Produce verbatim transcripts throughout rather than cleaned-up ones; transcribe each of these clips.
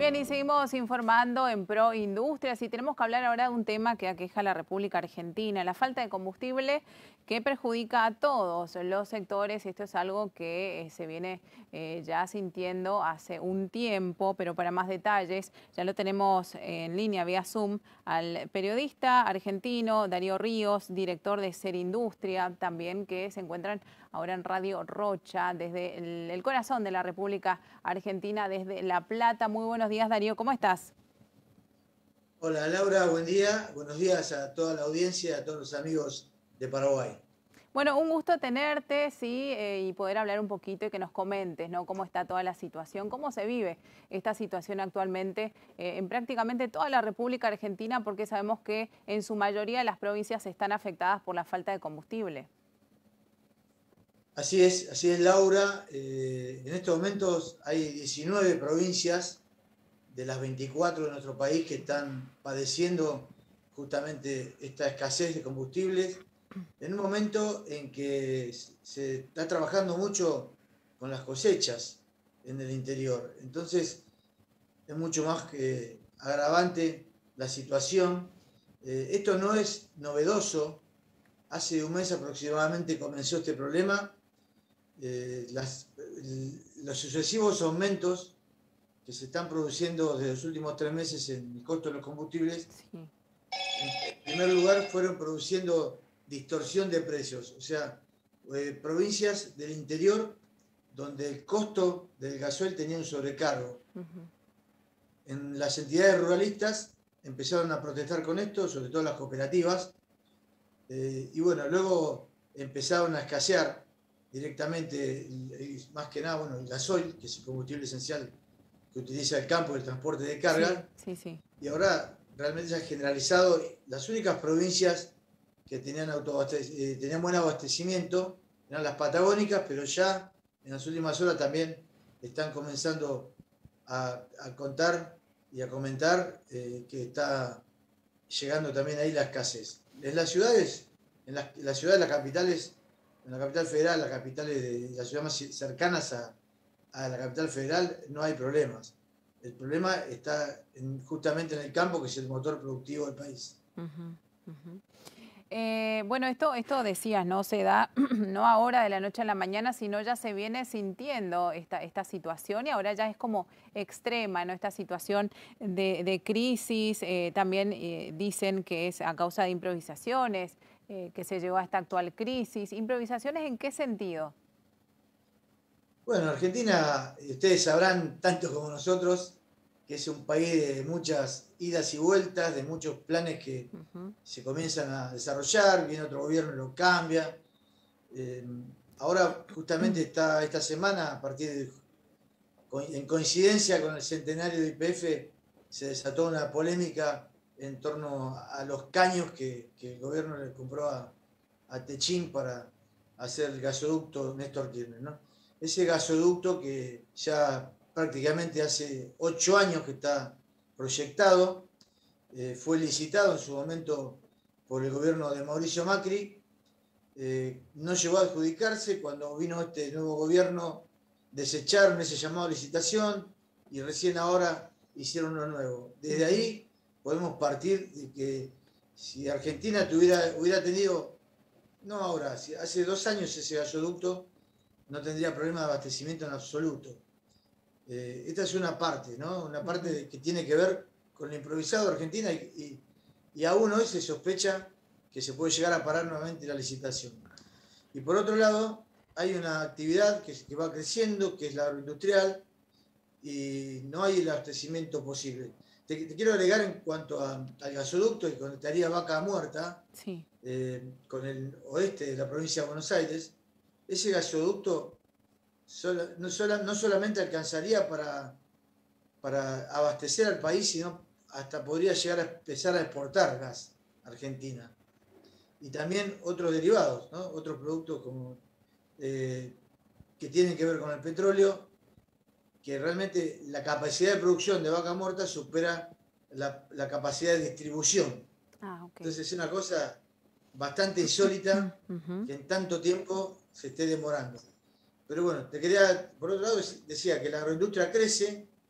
Bien, y seguimos informando en Pro Industrias y tenemos que hablar ahora de un tema que aqueja a la República Argentina, la falta de combustible que perjudica a todos los sectores. Esto es algo que eh, se viene eh, ya sintiendo hace un tiempo, pero para más detalles ya lo tenemos en línea vía Zoom al periodista argentino Darío Ríos, director de Serindustria, también que se encuentran ahora en Radio Rocha, desde el, el corazón de la República Argentina, desde La Plata. Muy buenos días, Darío, ¿cómo estás? Hola Laura, buen día. Buenos días a toda la audiencia, a todos los amigos de Paraguay. Bueno, un gusto tenerte, sí, eh, y poder hablar un poquito y que nos comentes, ¿no? Cómo está toda la situación, cómo se vive esta situación actualmente eh, en prácticamente toda la República Argentina, porque sabemos que en su mayoría las provincias están afectadas por la falta de combustible. Así es, así es Laura. Eh, en estos momentos hay diecinueve provincias de las veinticuatro de nuestro país que están padeciendo justamente esta escasez de combustibles, en un momento en que se está trabajando mucho con las cosechas en el interior. Entonces es mucho más que agravante la situación. Eh, esto no es novedoso. Hace un mes aproximadamente comenzó este problema. Eh, las, los sucesivos aumentos que se están produciendo desde los últimos tres meses en el costo de los combustibles, Sí. en primer lugar fueron produciendo distorsión de precios, o sea, eh, provincias del interior donde el costo del gasoil tenía un sobrecargo. Uh-huh. En las entidades ruralistas empezaron a protestar con esto, sobre todo las cooperativas, eh, y bueno, luego empezaron a escasear directamente, más que nada, bueno, el gasoil, que es el combustible esencial que utiliza el campo, el transporte de carga, sí, sí, sí. Y ahora realmente se ha generalizado. Las únicas provincias que tenían, eh, tenían buen abastecimiento eran las patagónicas, pero ya en las últimas horas también están comenzando a, a contar y a comentar eh, que está llegando también ahí la escasez. En las ciudades, en las, en las ciudades, las capitales, en la capital federal, las capitales de las ciudades más cercanas a, a la capital federal, no hay problemas. El problema está en, justamente en el campo, que es el motor productivo del país. Uh-huh, uh-huh. Eh, bueno, esto, esto decías, ¿no? Se da no ahora de la noche a la mañana, sino ya se viene sintiendo esta, esta situación y ahora ya es como extrema, ¿no? Esta situación de, de crisis. Eh, también eh, dicen que es a causa de improvisaciones, eh, que se llegó a esta actual crisis. ¿Improvisaciones en qué sentido? Bueno, Argentina, ustedes sabrán, tanto como nosotros, que es un país de muchas idas y vueltas, de muchos planes que uh-huh. se comienzan a desarrollar, viene otro gobierno y lo cambia. Eh, ahora, justamente está esta semana, a partir de, en coincidencia con el centenario de Y P F, se desató una polémica en torno a los caños que, que el gobierno le compró a, a Techín para hacer el gasoducto Néstor Kirchner, ¿no? Ese gasoducto que ya prácticamente hace ocho años que está proyectado, eh, fue licitado en su momento por el gobierno de Mauricio Macri, eh, no llegó a adjudicarse. Cuando vino este nuevo gobierno desecharon ese llamado a licitación y recién ahora hicieron uno nuevo. Desde ahí podemos partir de que si Argentina tuviera, hubiera tenido, no ahora, si hace dos años ese gasoducto, no tendría problema de abastecimiento en absoluto. Eh, esta es una parte, ¿no? Una parte de, que tiene que ver con lo improvisado de Argentina y, y, y aún hoy se sospecha que se puede llegar a parar nuevamente la licitación. Y por otro lado, hay una actividad que, que va creciendo, que es la agroindustrial, y no hay el abastecimiento posible. Te, te quiero agregar en cuanto a, al gasoducto que conectaría Vaca Muerta, sí. eh, con el oeste de la provincia de Buenos Aires. Ese gasoducto sola, no, sola, no solamente alcanzaría para, para abastecer al país, sino hasta podría llegar a empezar a exportar gas a Argentina. Y también otros derivados, ¿no? Otros productos como, eh, que tienen que ver con el petróleo, que realmente la capacidad de producción de Vaca Muerta supera la, la capacidad de distribución. Ah, okay. Entonces es una cosa bastante insólita uh-huh. que en tanto tiempo se esté demorando. Pero bueno, te quería, por otro lado, decía que la agroindustria crece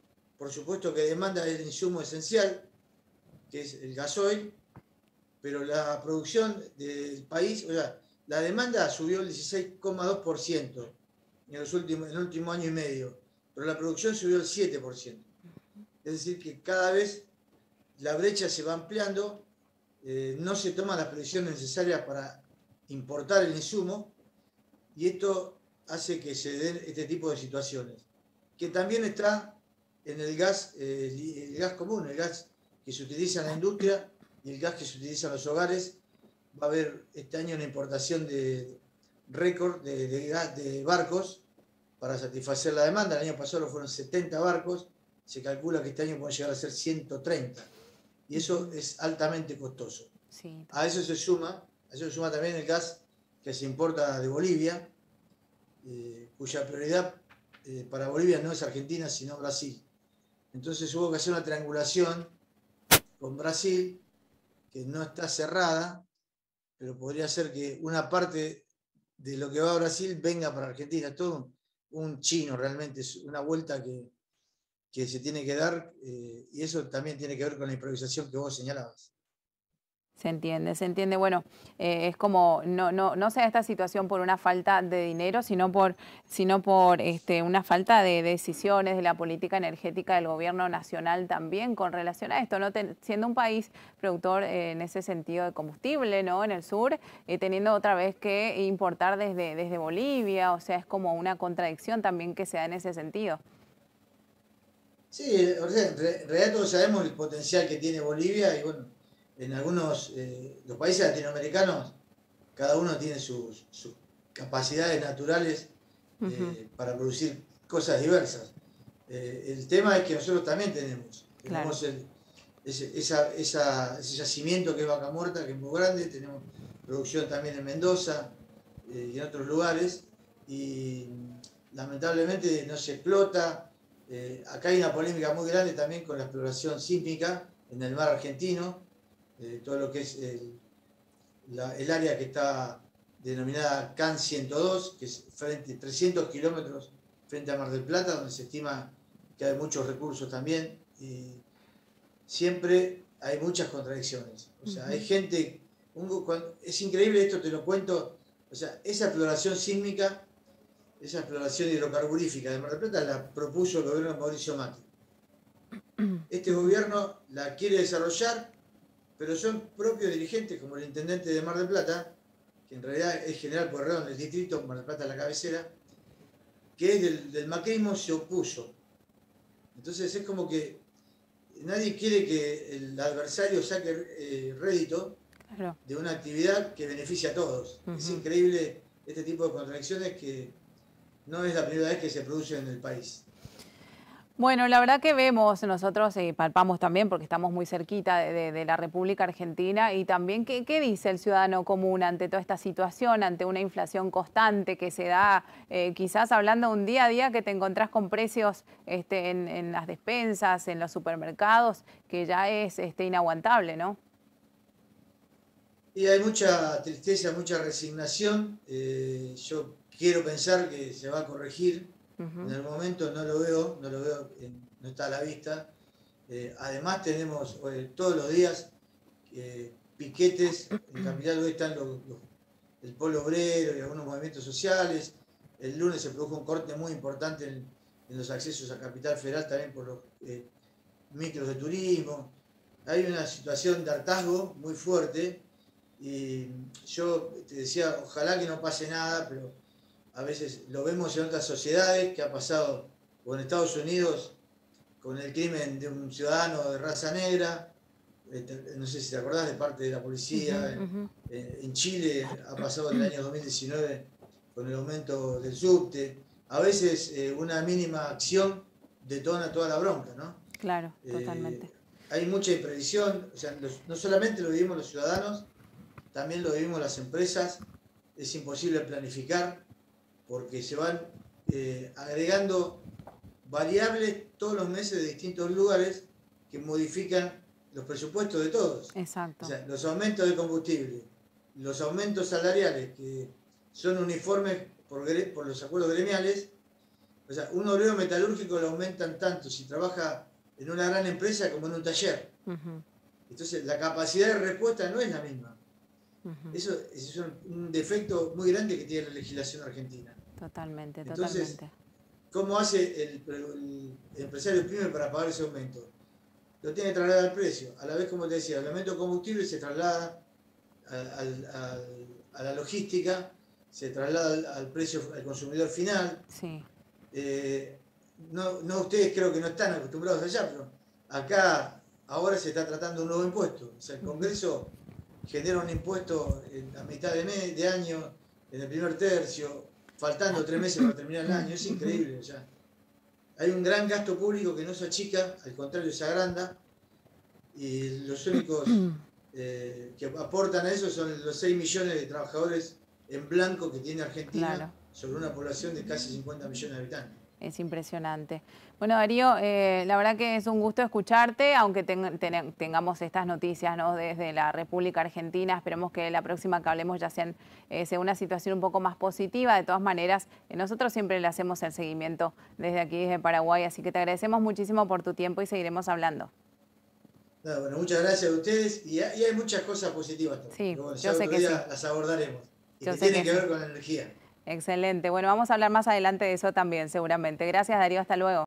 por supuesto que demanda el insumo esencial, que es el gasoil, pero la producción del país, o sea, la demanda subió el dieciséis coma dos por ciento en, los últimos, en el último año y medio, pero la producción subió el siete por ciento. Es decir, que cada vez la brecha se va ampliando, eh, no se toman las previsiones necesarias para importar el insumo, y esto hace que se den este tipo de situaciones, que también está en el gas, eh, el gas común, el gas que se utiliza en la industria y el gas que se utiliza en los hogares. Va a haber este año una importación de récord de, de gas de barcos para satisfacer la demanda. El año pasado fueron setenta barcos, se calcula que este año pueden llegar a ser ciento treinta, y eso es altamente costoso. Sí. A eso se suma, a eso se suma también el gas que se importa de Bolivia, eh, cuya prioridad eh, para Bolivia no es Argentina, sino Brasil. Entonces hubo que hacer una triangulación con Brasil, que no está cerrada, pero podría ser que una parte de lo que va a Brasil venga para Argentina. Es todo un, un chino realmente, es una vuelta que, que se tiene que dar, eh, y eso también tiene que ver con la improvisación que vos señalabas. Se entiende, se entiende. Bueno, eh, es como, no, no, no se da esta situación por una falta de dinero, sino por, sino por este, una falta de decisiones de la política energética del gobierno nacional también con relación a esto, ¿no? Ten, siendo un país productor eh, en ese sentido de combustible, ¿no? En el sur, eh, teniendo otra vez que importar desde, desde Bolivia, o sea, es como una contradicción también que se da en ese sentido. Sí, o sea, en realidad todos sabemos el potencial que tiene Bolivia, y bueno, en algunos, eh, los países latinoamericanos, cada uno tiene sus, sus capacidades naturales eh, uh-huh. para producir cosas diversas. Eh, el tema es que nosotros también tenemos, tenemos claro. el, ese, esa, esa, ese yacimiento que es Vaca Muerta, que es muy grande, tenemos producción también en Mendoza eh, y en otros lugares, y lamentablemente no se explota. Eh, acá hay una polémica muy grande también con la exploración sísmica en el mar argentino, eh, todo lo que es el, la, el área que está denominada C A N ciento dos, que es frente trescientos kilómetros frente a Mar del Plata, donde se estima que hay muchos recursos también, y siempre hay muchas contradicciones. O sea, uh-huh. hay gente, un, cuando, es increíble, esto te lo cuento, o sea, esa exploración sísmica, esa exploración hidrocarburífica de Mar del Plata la propuso el gobierno de Mauricio Macri. Este gobierno la quiere desarrollar, pero son propios dirigentes, como el intendente de Mar del Plata, que en realidad es General Pueyrredón del distrito, Mar del Plata es la cabecera, que es del, del macrismo, se opuso. Entonces es como que nadie quiere que el adversario saque eh, rédito claro. de una actividad que beneficia a todos. Uh-huh. Es increíble este tipo de contradicciones que no es la primera vez que se produce en el país. Bueno, la verdad que vemos, nosotros eh, palpamos también porque estamos muy cerquita de, de, de la República Argentina, y también ¿qué, qué dice el ciudadano común ante toda esta situación, ante una inflación constante que se da, eh, quizás hablando de un día a día que te encontrás con precios este, en, en las despensas, en los supermercados, que ya es este, inaguantable, ¿no? Y hay mucha tristeza, mucha resignación. Eh, yo quiero pensar que se va a corregir. Uh-huh. En el momento no lo veo, no lo veo, no está a la vista. Eh, además tenemos eh, todos los días eh, piquetes. En Capital hoy están los, los, el Polo Obrero y algunos movimientos sociales. El lunes se produjo un corte muy importante en, en los accesos a Capital Federal, también por los eh, micros de turismo. Hay una situación de hartazgo muy fuerte, y yo te decía, ojalá que no pase nada, pero a veces lo vemos en otras sociedades, que ha pasado o en Estados Unidos con el crimen de un ciudadano de raza negra, no sé si te acordás, de parte de la policía. Uh-huh, uh-huh. En, en Chile ha pasado en el año dos mil diecinueve con el aumento del subte. A veces eh, una mínima acción detona toda la bronca, ¿no? Claro, eh, totalmente. Hay mucha imprevisión, o sea, los, no solamente lo vivimos los ciudadanos, también lo vivimos las empresas. Es imposible planificar, porque se van eh, agregando variables todos los meses de distintos lugares que modifican los presupuestos de todos. Exacto. O sea, los aumentos de combustible, los aumentos salariales que son uniformes por, por los acuerdos gremiales. O sea, un obrero metalúrgico lo aumentan tanto si trabaja en una gran empresa como en un taller. Uh-huh. Entonces la capacidad de respuesta no es la misma. Uh-huh. Eso, eso es un defecto muy grande que tiene la legislación argentina. Totalmente, Entonces, totalmente. ¿cómo hace el, el, el empresario pyme para pagar ese aumento? Lo tiene que trasladar al precio. A la vez, como te decía, el aumento de combustible se traslada al, al, al, a la logística, se traslada al, al precio al consumidor final. Sí. Eh, no, no, ustedes creo que no están acostumbrados allá, pero acá ahora se está tratando un nuevo impuesto. O sea, el Congreso genera un impuesto en, a mitad de, mes, de año, en el primer tercio, faltando tres meses para terminar el año. Es increíble ya. Hay un gran gasto público que no se achica, al contrario se agranda, y los únicos eh, que aportan a eso son los seis millones de trabajadores en blanco que tiene Argentina, claro, sobre una población de casi cincuenta millones de habitantes. Es impresionante. Bueno, Darío, eh, la verdad que es un gusto escucharte, aunque ten, ten, tengamos estas noticias, ¿no?, desde la República Argentina. Esperemos que la próxima que hablemos ya sean, eh, sea una situación un poco más positiva. De todas maneras, eh, nosotros siempre le hacemos el seguimiento desde aquí, desde Paraguay, así que te agradecemos muchísimo por tu tiempo y seguiremos hablando. No, bueno, muchas gracias a ustedes y hay, y hay muchas cosas positivas también. Sí, bueno, yo sé que sí. Las abordaremos y yo que sé tienen que, que sí. ver con la energía. Excelente. Bueno, vamos a hablar más adelante de eso también, seguramente. Gracias, Darío. Hasta luego.